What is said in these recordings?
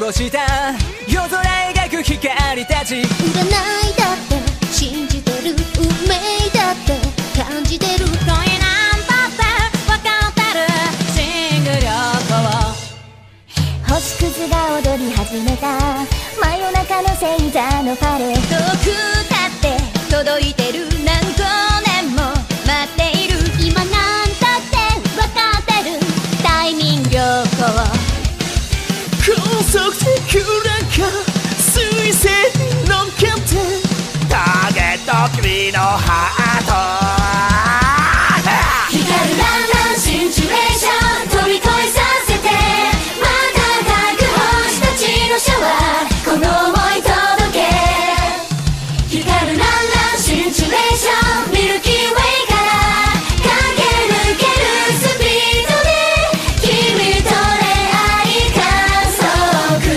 ぼした夜空描く光たち。 占いだって信じてる、運命だって感じてる。恋なんだって分かってる、シングル旅行。星屑が踊り始めた真夜中の星座のパレード。遠くだって届いてる、何光年も待っている。今なんだって分かってる、タイミング旅行。 高速的なんか水星に乗っかってターゲット君のハート。 光るランランシチュエーション飛び越えさせて、瞬く星たちのシャワー、この想い届け。光るランランシチュエーションミルキーウェイから駆け抜けるスピードで君と恋愛観測。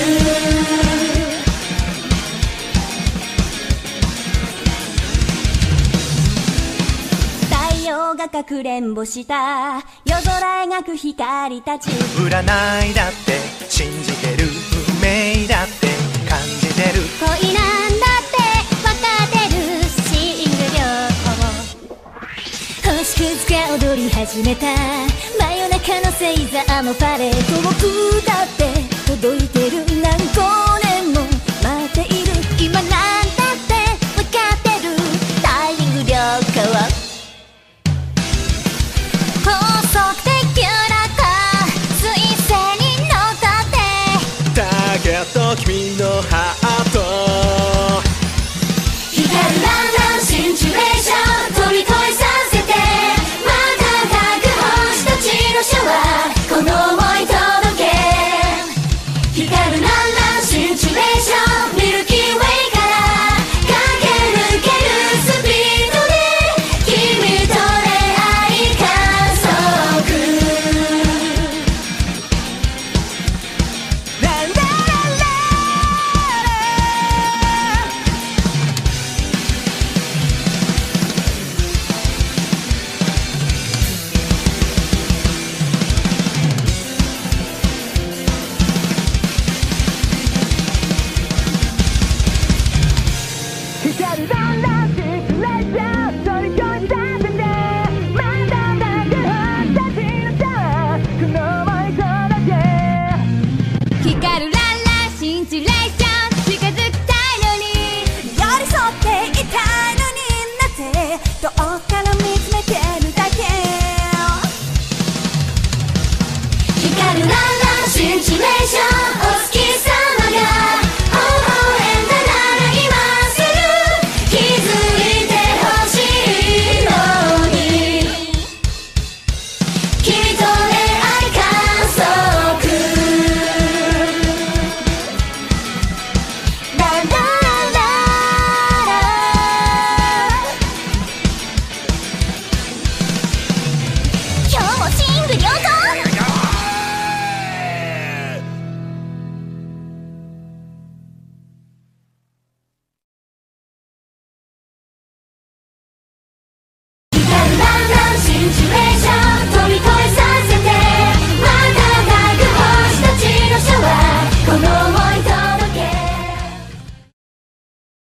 太陽がかくれんぼした夜空描く光たち。 占いだって信じてる、運命だって感じてる。 恋なんだって分かってる、シングル旅行。星屑が踊り始めた真夜中の星座のパレード。僕だって届いてる、